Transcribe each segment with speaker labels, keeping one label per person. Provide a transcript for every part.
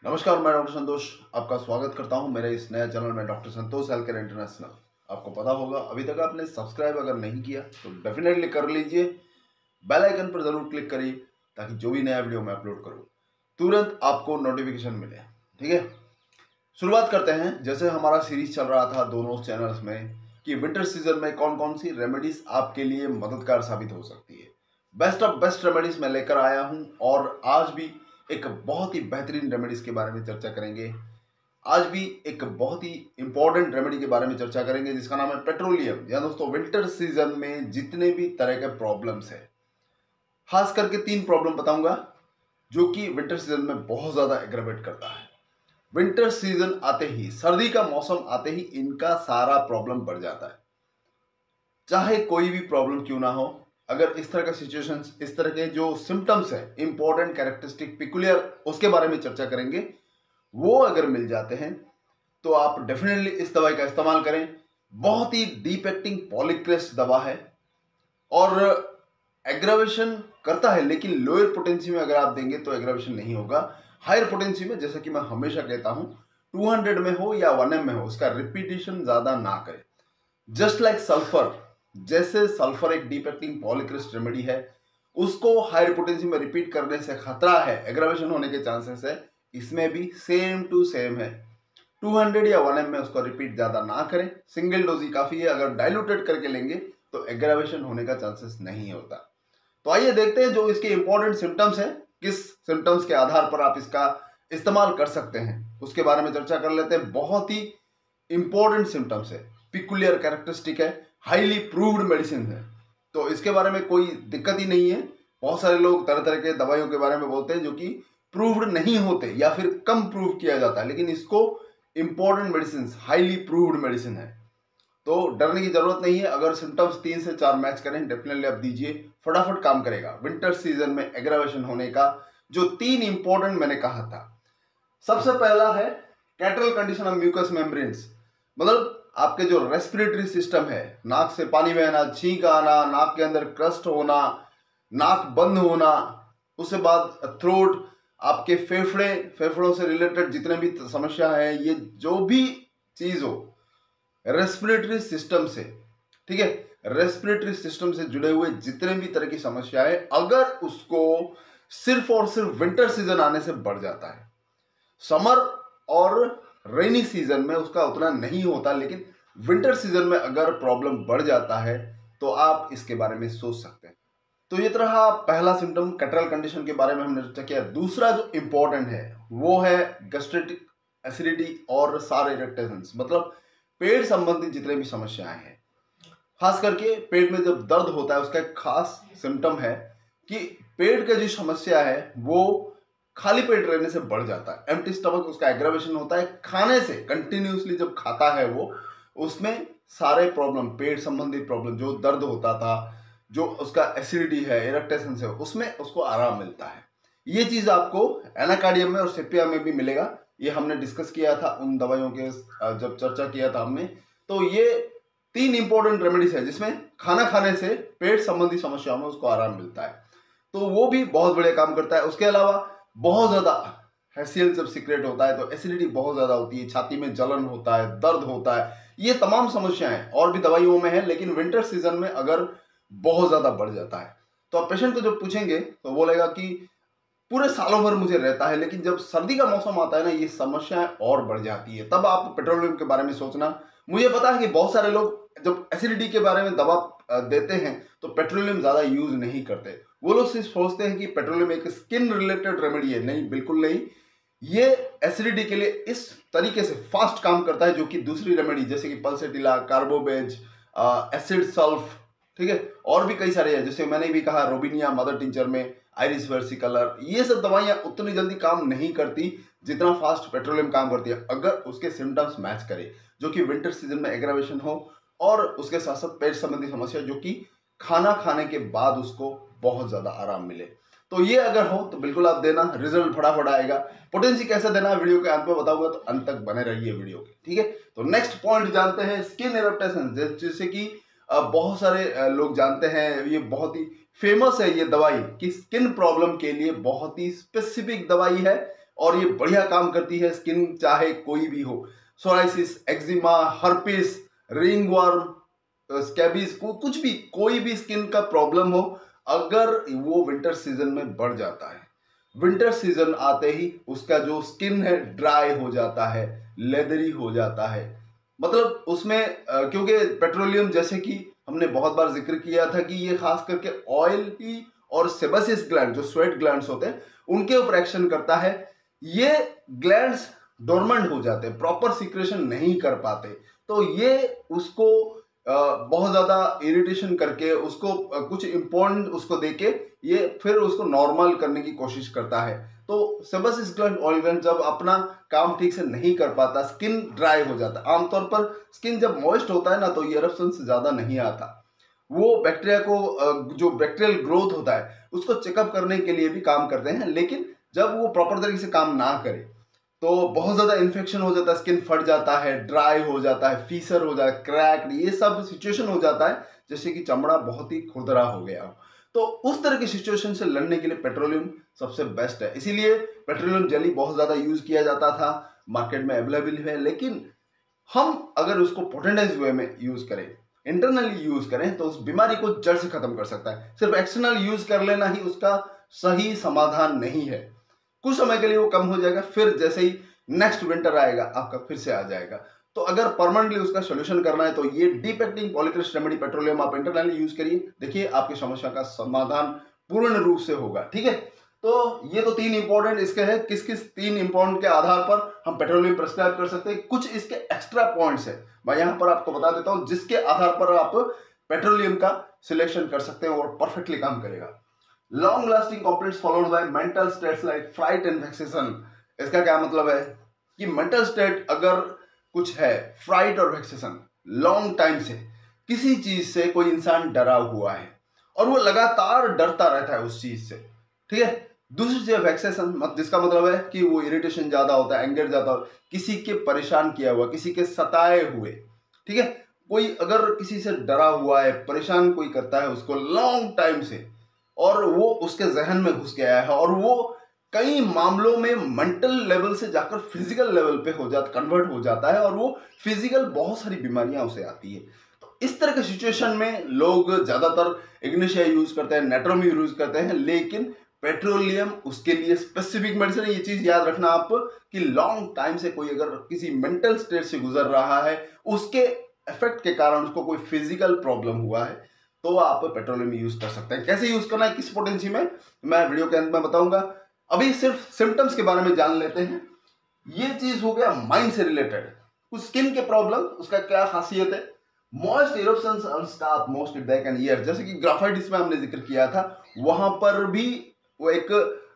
Speaker 1: नमस्कार, मैं डॉक्टर संतोष आपका स्वागत करता हूं मेरे इस नए चैनल में doctor Santosh health care international. आपको पता होगा अभी तक आपने सब्सक्राइब अगर नहीं किया तो डेफिनेटली कर लीजिए। बेल आइकन पर जरूर क्लिक करिए ताकि जो भी नया वीडियो मैं अपलोड करूं तुरंत आपको नोटिफिकेशन मिले। ठीक है, शुरुआत करते हैं। जैसे हमारा सीरीज चल रहा था दोनों चैनल्स में कि विंटर सीजन में कौन कौन सी रेमेडीज आपके लिए मददगार साबित हो सकती है। बेस्ट ऑफ बेस्ट रेमेडीज मैं लेकर आया हूं और आज भी एक बहुत ही बेहतरीन रेमेडीज के बारे में चर्चा करेंगे। आज भी एक बहुत ही इंपॉर्टेंट रेमेडी के बारे में चर्चा करेंगे जिसका नाम है पेट्रोलियम। या दोस्तों, विंटर सीजन में जितने भी तरह के प्रॉब्लम्स है, खास करके 3 प्रॉब्लम बताऊंगा जो कि विंटर सीजन में बहुत ज्यादा एग्रेवेट करता है। विंटर सीजन आते ही, सर्दी का मौसम आते ही इनका सारा प्रॉब्लम बढ़ जाता है। चाहे कोई भी प्रॉब्लम क्यों ना हो, अगर इस तरह का सिचुएशन, इस तरह के जो सिम्टम्स है, इंपॉर्टेंट कैरेक्टरिस्टिक पिकुलियर, उसके बारे में चर्चा करेंगे। वो अगर मिल जाते हैं तो आप डेफिनेटली इस दवाई का इस्तेमाल करें। बहुत ही डीप एक्टिंग पॉलीक्रेस्ट दवा है और एग्रावेशन करता है, लेकिन लोअर पोटेंसी में अगर आप देंगे तो एग्रावेशन नहीं होगा। हायर पोटेंसी में, जैसा कि मैं हमेशा कहता हूं, 200 में हो या 1 में हो, उसका रिपीटेशन ज्यादा ना करें। जस्ट लाइक सल्फर, जैसे सल्फर एक डीप एक्टिंग पॉलीक्रिस्ट रेमेडी है, उसको हायर पोटेंसी में रिपीट करने से खतरा है, एग्रावेशन होने के चांसेस है, इसमें भी सेम टू सेम है। 200 या 1 में उसको रिपीट ज्यादा ना करें, सिंगल डोज ही काफी है। अगर डाइल्यूटेड करके लेंगे तो एग्रावेशन होने का चांसेस नहीं होता। तो आइए देखते हैं जो इसके इंपॉर्टेंट सिम्टम्स है, किस सिम्टम्स के आधार पर आप इसका इस्तेमाल कर सकते हैं, उसके बारे में चर्चा कर लेते हैं। बहुत ही इंपॉर्टेंट सिम्टम्स है, पिकुलियर कैरेक्टरिस्टिक है, हाईली प्रूव्ड मेडिसिन है, तो इसके बारे में कोई दिक्कत ही नहीं है। बहुत सारे लोग तरह तरह के दवाइयों के बारे में बोलते हैं जो कि प्रूव्ड नहीं होते या फिर कम प्रूव किया जाता है, लेकिन इसको important medicine, highly proved medicine है, तो डरने की जरूरत नहीं है। अगर सिम्टम्स 3 से 4 मैच करें, डेफिनेटली आप दीजिए, फटाफट काम करेगा। विंटर सीजन में एग्रावेशन होने का जो 3 इंपॉर्टेंट मैंने कहा था, सबसे पहला है catarrhal condition of mucous membranes. मतलब आपके जो रेस्पिरेटरी सिस्टम है, नाक से पानी बहना, छींक आना, नाक के अंदर क्रस्ट होना, नाक बंद होना, उसके बाद थ्रोट, आपके फेफड़ों से रिलेटेड जितने भी समस्या है, ये जो भी चीज हो रेस्पिरेटरी सिस्टम से, ठीक है, रेस्पिरेटरी सिस्टम से जुड़े हुए जितने भी तरह की समस्या है, अगर उसको सिर्फ और सिर्फ विंटर सीजन आने से बढ़ जाता है। समर और रेनी सीजन में उसका उतना नहीं होता, लेकिन विंटर सीजन में अगर प्रॉब्लम बढ़ जाता है तो आप इसके बारे में सोच सकते हैं। तो ये तरह पहला सिम्टम कैटरल कंडीशन के बारे में हमने चर्चा किया। दूसरा जो इंपॉर्टेंट है वो है गैस्ट्रेटिक एसिडिटी और सार इरिटेशंस, मतलब पेट संबंधित जितने भी समस्याएं हैं, खास करके पेट में जब दर्द होता है, उसका एक खास सिम्टम है कि पेट का जो समस्या है वो खाली पेट रहने से बढ़ जाता है। एम्प्टी स्टमक उसका एग्रावेशन होता है। खाने से कंटिन्यूसली जब खाता है वो, उसमें सारे प्रॉब्लम, पेट संबंधित प्रॉब्लम, जो दर्द होता था, जो उसका एसिडिटी है, इरिटेशन है, उसमें उसको आराम मिलता है। ये चीज आपको एनाकार्डियम में और सेपिया में भी मिलेगा। ये हमने डिस्कस किया था उन दवाइयों के जब चर्चा किया था हमने। तो ये 3 इंपॉर्टेंट रेमेडीज है जिसमें खाना खाने से पेट संबंधी समस्याओं में उसको आराम मिलता है, तो वो भी बहुत बढ़िया काम करता है। उसके अलावा बहुत ज्यादा हैसियल जब सीक्रेट होता है तो एसिडिटी बहुत ज्यादा होती है, छाती में जलन होता है, दर्द होता है, ये तमाम समस्याएं और भी दवाइयों में है, लेकिन विंटर सीजन में अगर बहुत ज्यादा बढ़ जाता है तो आप पेशेंट को जब पूछेंगे तो बोलेगा कि पूरे सालों भर मुझे रहता है, लेकिन जब सर्दी का मौसम आता है ना, ये समस्याएं और बढ़ जाती है। तब आप पेट्रोलियम के बारे में सोचना। मुझे पता है कि बहुत सारे लोग जब एसिडिटी के बारे में दवा देते हैं तो पेट्रोलियम ज्यादा यूज नहीं करते। वो लोग सिर्फ सोचते हैं कि पेट्रोलियम एक स्किन रिलेटेड रेमेडी है। नहीं, बिल्कुल नहीं। ये एसिडिटी के लिए इस तरीके से फास्ट काम करता है जो कि दूसरी रेमेडी जैसे कि पल्सेटिला, कार्बोबेज, एसिड सल्फ, ठीक है, और भी कई सारे हैं, जैसे मैंने भी कहा रोबिनिया मदर टिंचर में, आइरिस वर्सिकलर, ये सब दवाइयां उतनी जल्दी काम नहीं करती जितना फास्ट पेट्रोलियम काम करती है, अगर उसके सिम्टम्स मैच करे, जो कि विंटर सीजन में एग्रावेशन हो और उसके साथ साथ पेट संबंधी समस्या जो कि खाना खाने के बाद उसको बहुत ज्यादा आराम मिले। तो ये अगर हो तो बिल्कुल आप देना, रिजल्ट फटाफट आएगा। पोटेंसी कैसे देना वीडियो के अंत में बताऊंगा, तो अंत तक बने रहिए वीडियो के, ठीक है। तो नेक्स्ट पॉइंट जानते हैं, स्किन इरिटेशन। जैसे कि बहुत सारे लोग जानते हैं, ये बहुत ही फेमस है ये दवाई कि स्किन प्रॉब्लम के लिए बहुत ही स्पेसिफिक दवाई है, और ये बढ़िया काम करती है। स्किन चाहे कोई भी हो, psoriasis, eczema, herpes, ringworm, scabies, कुछ भी, कोई भी स्किन का प्रॉब्लम हो, अगर वो विंटर सीजन में बढ़ जाता है, विंटर सीजन आते ही उसका जो स्किन है ड्राई हो जाता है, लेदरी हो जाता है। मतलब उसमें क्योंकि पेट्रोलियम, जैसे कि हमने बहुत बार जिक्र किया था कि ये खास करके ऑयल की और सेबेसिस ग्लैंड, जो स्वेट ग्लैंड्स होते हैं, उनके ऊपर एक्शन करता है। ये ग्लैंड्स डोरमेंट हो जाते हैं, प्रॉपर सिक्रेशन नहीं कर पाते, तो ये उसको बहुत ज्यादा इरिटेशन करके, उसको कुछ इंपॉर्टेंट उसको देके ये फिर उसको नॉर्मल करने की कोशिश करता है। तो सेबेसिस ग्लैंड, ऑयल ग्लैंड जब अपना काम ठीक से नहीं कर पाता, स्किन ड्राई हो जाता है। आमतौर पर स्किन जब मॉइस्ट होता है ना, तो ये इरप्शंस ज्यादा नहीं आता। वो बैक्टीरिया को, जो बैक्टीरियल ग्रोथ होता है उसको चेकअप करने के लिए भी काम करते हैं, लेकिन जब वो प्रॉपर तरीके से काम ना करे तो बहुत ज्यादा इन्फेक्शन हो जाता है, स्किन फट जाता है, ड्राई हो जाता है, फीसर हो जाता है, क्रैक, ये सब सिचुएशन हो जाता है जैसे कि चमड़ा बहुत ही खुरदरा हो गया हो। तो उस तरह की सिचुएशन से लड़ने के लिए पेट्रोलियम सबसे बेस्ट है। इसीलिए पेट्रोलियम जेली बहुत ज्यादा यूज किया जाता था, मार्केट में अवेलेबल है। लेकिन हम अगर उसको पोटेंटाइज वे में यूज करें, इंटरनली यूज करें, तो उस बीमारी को जड़ से खत्म कर सकता है। सिर्फ एक्सटर्नल यूज कर लेना ही उसका सही समाधान नहीं है। कुछ समय के लिए वो कम हो जाएगा, फिर जैसे ही नेक्स्ट विंटर आएगा आपका फिर से आ जाएगा। तो अगर परमानेंटली उसका सोल्यूशन करना है तो ये deep acting polychrest remedy petroleum आप इंटरनली यूज करिए, देखिए आपकी समस्या का समाधान पूर्ण रूप से होगा। ठीक है, तो ये तो 3 इंपॉर्टेंट इसके हैं। किस किस 3 इंपॉर्टेंट के आधार पर हम पेट्रोलियम प्रिस्क्राइब कर सकते हैं, कुछ इसके एक्स्ट्रा पॉइंट्स है, मैं यहां पर आपको बता देता हूं, जिसके आधार पर आप पेट्रोलियम का सिलेक्शन कर सकते हैं और परफेक्टली काम करेगा। Long lasting complaints followed by mental states like fright and vexation. इसका क्या मतलब है कि मेंटल स्टेट अगर कुछ है, फ्राइट और वेक्सेशन, लॉन्ग टाइम से किसी चीज से कोई इंसान डरा हुआ है और वो लगातार डरता रहता है उस चीज से, ठीक है। दूसरी चीज वेक्सेशन, जिसका मतलब है कि वो इरिटेशन ज्यादा होता है, एंगर ज्यादा होता है, किसी के परेशान किया हुआ, किसी के सताए हुए, ठीक है। कोई अगर किसी से डरा हुआ है, परेशान कोई करता है उसको लॉन्ग टाइम से, और वो उसके जहन में घुस गया है और वो कई मामलों में मेंटल लेवल से जाकर फिजिकल लेवल पे हो जाता, कन्वर्ट हो जाता है, और वो फिजिकल बहुत सारी बीमारियां उसे आती है। तो इस तरह के सिचुएशन में लोग ज्यादातर इग्निशिया यूज करते हैं, नेट्रोमी यूज करते हैं, लेकिन पेट्रोलियम उसके लिए स्पेसिफिक मेडिसिन है। ये चीज याद रखना आप कि लॉन्ग टाइम से कोई अगर किसी मेंटल स्टेट से गुजर रहा है, उसके इफेक्ट के कारण उसको कोई फिजिकल प्रॉब्लम हुआ है, तो आप पेट्रोलियम यूज कर सकते हैं। कैसे यूज करना है, किस पोटेंसी में, मैं वीडियो के अंत में बताऊंगा। अभी सिर्फ सिम्टम्स के बारे में जान लेते हैं। ये चीज हो गया माइंड से रिलेटेड, कुछ स्किन के प्रॉब्लम, उसका क्या खासियत है। Moist eruptions on scalp mostly back and ear, जैसे कि ग्राफाइटिस में हमने जिक्र किया था, वहां पर भी वो एक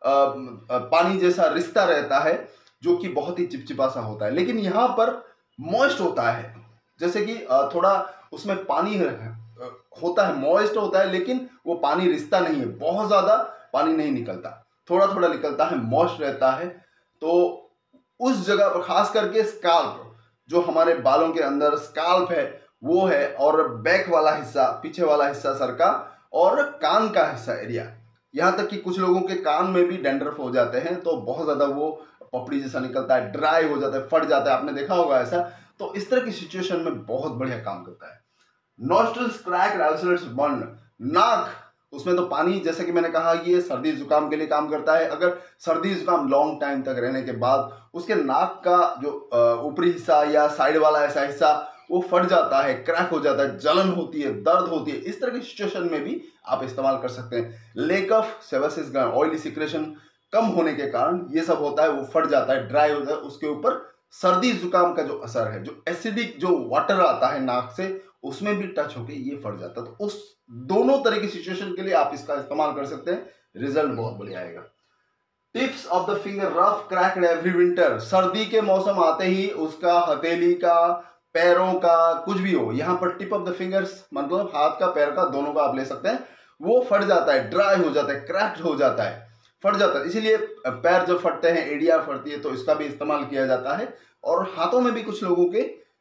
Speaker 1: पानी जैसा रिश्ता रहता है जो कि बहुत ही चिपचिपा सा होता है, लेकिन यहां पर मॉइस्ट होता है, जैसे कि थोड़ा उसमें पानी होता है, मॉइस्ट होता है, लेकिन वो पानी रिश्ता नहीं है, बहुत ज्यादा पानी नहीं निकलता, थोड़ा थोड़ा निकलता है, मॉइस्ट रहता है। तो उस जगह पर खास करके स्काल्प, जो हमारे बालों के अंदर स्काल्प है वो है, और बैक वाला हिस्सा, पीछे वाला हिस्सा सर का, और कान का हिस्सा एरिया, यहां तक कि कुछ लोगों के कान में भी डैंड्रफ हो जाते हैं, तो बहुत ज्यादा वो पपड़ी जैसा निकलता है, ड्राई हो जाता है, फट जाता है, आपने देखा होगा ऐसा। तो इस तरह की सिचुएशन में बहुत बढ़िया काम करता है। नॉस्ट्रल्स क्रैक, अल्सर्स, बर्न, नाक, उसमें तो पानी, जैसे कि मैंने कहा, ये सर्दी जुकाम के लिए काम करता है। अगर सर्दी जुकाम लॉन्ग टाइम तक रहने के बाद उसके नाक का जो ऊपरी हिस्सा या साइड वाला ऐसा हिस्सा वो फट जाता है, क्रैक हो जाता है, जलन होती है, दर्द होती है, इस तरह की सिचुएशन में भी आप इस्तेमाल कर सकते हैं। Lack of sebaceous gland, oily secretion कम होने के कारण ये सब होता है, वो फट जाता है, ड्राई हो जाता है, उसके ऊपर सर्दी जुकाम का जो असर है, जो एसिडिक जो वाटर आता है नाक से, उसमें भी टच होके ये फट जाता है। तो उस दोनों तरह की सिचुएशन के लिए आप इसका इस्तेमाल कर सकते हैं, रिजल्ट बहुत बढ़िया आएगा। Tips of the finger rough cracked every winter, सर्दी के मौसम आते ही उसका हथेली का, पैरों का, कुछ भी हो, यहाँ पर टिप ऑफ द फिंगर्स मतलब हाथ का, पैर का, दोनों का आप ले सकते हैं, वो फट जाता है, ड्राई हो जाता है, क्रैक्ड हो जाता है, फट जाता है। इसीलिए पैर जब फटते हैं, एड़ियां फटती है, तो इसका भी इस्तेमाल किया जाता है। और हाथों में भी कुछ लोगों के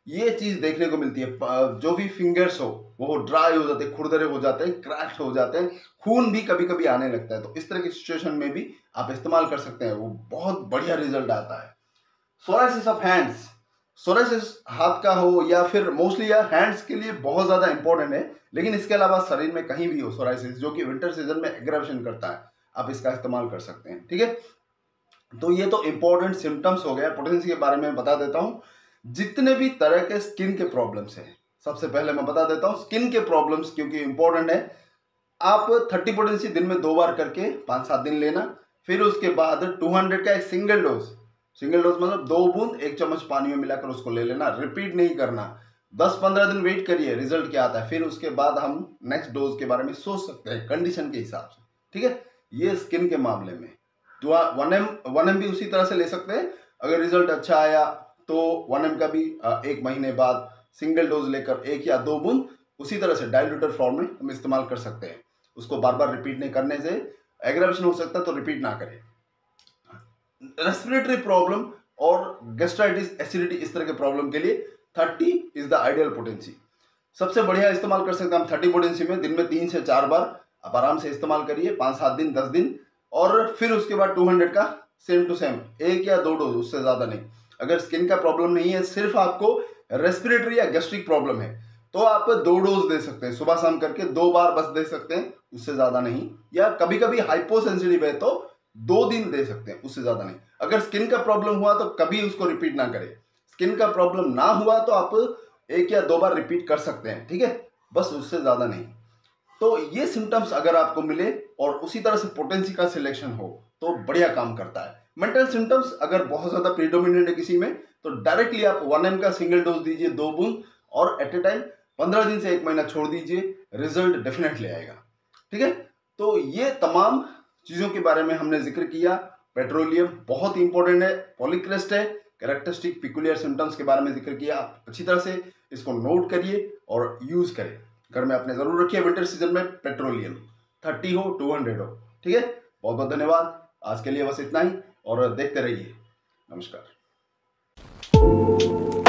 Speaker 1: ये चीज देखने को मिलती है। जो भी फिंगर्स हो वो ड्राई हो जाते हैं, खुरदरे हो जाते हैं, क्रैक्ड हो जाते हैं, खून भी कभी कभी आने लगता है। तो इस तरह की सिचुएशन में भी आप इस्तेमाल कर सकते हैं, वो बहुत बढ़िया रिजल्ट आता है। सोराइसिस ऑफ हैंड्स, सोराइसिस हाथ का हो या फिर मोस्टली यार हैंड्स के लिए बहुत ज्यादा इंपॉर्टेंट है, लेकिन इसके अलावा शरीर में कहीं भी हो सोराइसिस जो कि विंटर सीजन में एग्रेवेशन करता है, आप इसका इस्तेमाल कर सकते हैं। ठीक है, तो ये तो इंपॉर्टेंट सिम्टम्स हो गया। पोटेंसी के बारे में बता देता हूं, जितने भी तरह के स्किन के प्रॉब्लम्स हैं, सबसे पहले मैं बता देता हूं स्किन के प्रॉब्लम्स क्योंकि इंपॉर्टेंट है। आप 30 पोटेंसी दिन में 2 बार करके 5-7 दिन लेना, फिर उसके बाद 200 का एक सिंगल डोज, सिंगल डोज मतलब 2 बूंद 1 चम्मच पानी में मिलाकर उसको ले लेना, रिपीट नहीं करना। 10-15 दिन वेट करिए रिजल्ट क्या आता है, फिर उसके बाद हम नेक्स्ट डोज के बारे में सोच सकते हैं कंडीशन के हिसाब से। ठीक है, ये स्किन के मामले में। तो 1M भी उसी तरह से ले सकते हैं। अगर रिजल्ट अच्छा आया तो 1M का भी 1 महीने बाद सिंगल डोज लेकर 1 या 2 बूंद उसी तरह से डाइल्यूटेड फॉर्म में हम इस्तेमाल कर सकते हैं। उसको बार बार रिपीट नहीं करने से एग्रेवेशन हो सकता है, तो रिपीट ना करें। रेस्पिरेटरी प्रॉब्लम और गैस्ट्राइटिस, एसिडिटी, इस तरह के प्रॉब्लम के लिए 30 इज द आइडियल पोटेंसी। सबसे बढ़िया इस्तेमाल कर सकते हैं हम 30 पोटेंसी में दिन में 3 से 4 बार आप आराम से इस्तेमाल करिए, 5-7 दिन, 10 दिन, और फिर उसके बाद 200 का सेम टू सेम 1 या 2 डोज, उससे ज्यादा नहीं। अगर स्किन का प्रॉब्लम नहीं है, सिर्फ आपको रेस्पिरेटरी या गैस्ट्रिक प्रॉब्लम है, तो आप 2 डोज दे सकते हैं, सुबह शाम करके 2 बार बस दे सकते हैं, उससे ज्यादा नहीं। या कभी कभी हाइपोसेंसिटिव है तो 2 दिन दे सकते हैं, उससे ज्यादा नहीं। अगर स्किन का प्रॉब्लम हुआ तो कभी उसको रिपीट ना करें। स्किन का प्रॉब्लम ना हुआ तो आप 1 या 2 बार रिपीट कर सकते हैं। ठीक है, बस उससे ज्यादा नहीं। तो ये सिम्टम्स अगर आपको मिले और उसी तरह से पोटेंसी का सिलेक्शन हो तो बढ़िया काम करता है। मेंटल सिम्टम्स अगर बहुत ज्यादा प्रीडोमिनेंट है किसी में, तो डायरेक्टली आप 1M का सिंगल डोज दीजिए, 2 बूंद, और एट ए टाइम 15 दिन से 1 महीना छोड़ दीजिए, रिजल्ट डेफिनेटली आएगा। ठीक है, तो ये तमाम चीजों के बारे में हमने जिक्र किया। पेट्रोलियम बहुत इंपॉर्टेंट है, पॉलीक्रेस्ट है, कैरेक्टरिस्टिक पिकुलियर सिम्टम्स के बारे में जिक्र किया। आप अच्छी तरह से इसको नोट करिए और यूज करें, घर में अपने जरूर रखिए। विंटर सीजन में पेट्रोलियम 30 हो 200 हो। ठीक है, बहुत बहुत धन्यवाद, आज के लिए बस इतना ही, और देखते रहिए। नमस्कार।